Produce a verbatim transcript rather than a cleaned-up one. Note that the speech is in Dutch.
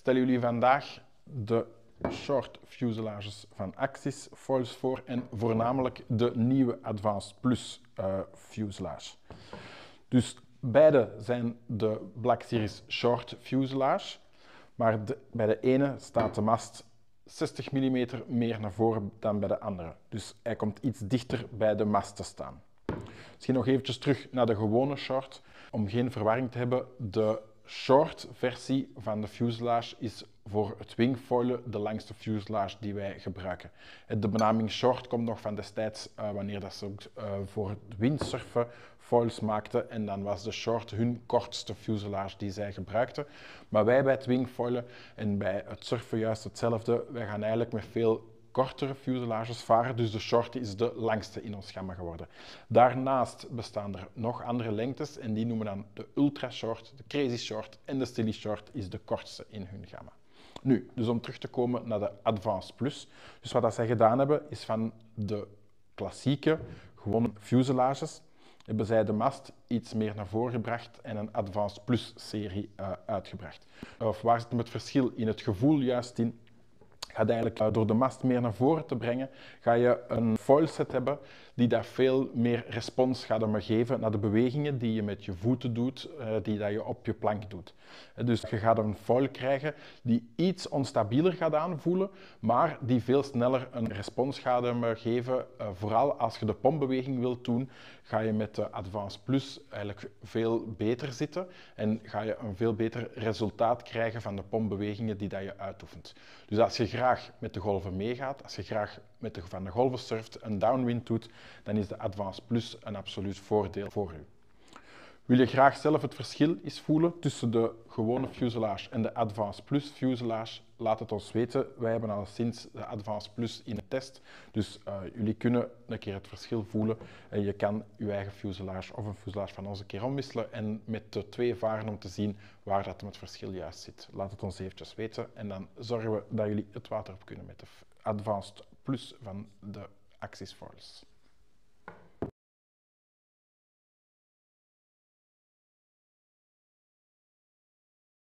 stellen jullie vandaag de short fuselages van Axis foils voor en voornamelijk de nieuwe Advanced Plus uh, fuselage. Dus beide zijn de Black Series short fuselage, maar de, bij de ene staat de mast zestig millimeter meer naar voren dan bij de andere. Dus hij komt iets dichter bij de mast te staan. Misschien nog eventjes terug naar de gewone short. Om geen verwarring te hebben, de short versie van de fuselage is voor het wingfoilen de langste fuselage die wij gebruiken. De benaming short komt nog van destijds uh, wanneer dat ze ook uh, voor het windsurfen foils maakten en dan was de short hun kortste fuselage die zij gebruikten. Maar wij bij het wingfoilen en bij het surfen juist hetzelfde. Wij gaan eigenlijk met veel kortere fuselages varen, dus de short is de langste in ons gamma geworden. Daarnaast bestaan er nog andere lengtes en die noemen we dan de ultra short, de crazy short en de silly short is de kortste in hun gamma. Nu, dus om terug te komen naar de Advanced Plus. Dus wat dat zij gedaan hebben, is van de klassieke, gewone fuselages, hebben zij de mast iets meer naar voren gebracht en een Advanced Plus serie uh, uitgebracht. Of waar zit het verschil in het gevoel juist in? Gaat eigenlijk door de mast meer naar voren te brengen, ga je een foilset hebben die dat veel meer respons gaat geven naar de bewegingen die je met je voeten doet, die dat je op je plank doet. Dus je gaat een foil krijgen die iets onstabieler gaat aanvoelen, maar die veel sneller een respons gaat geven. Vooral als je de pompbeweging wilt doen, ga je met de Advanced Plus eigenlijk veel beter zitten en ga je een veel beter resultaat krijgen van de pompbewegingen die dat je uitoefent. Dus als je graag met de golven meegaat, als je graag met de, van de golven surft, een downwind doet, dan is de Advanced Plus een absoluut voordeel voor u. Wil je graag zelf het verschil eens voelen tussen de gewone fuselage en de Advanced Plus fuselage? Laat het ons weten. Wij hebben al sinds de Advanced Plus in de test, dus uh, jullie kunnen een keer het verschil voelen en je kan je eigen fuselage of een fuselage van ons een keer omwisselen en met de twee varen om te zien waar dat het verschil juist zit. Laat het ons eventjes weten en dan zorgen we dat jullie het water op kunnen met de Advanced Plus van de Axis foils.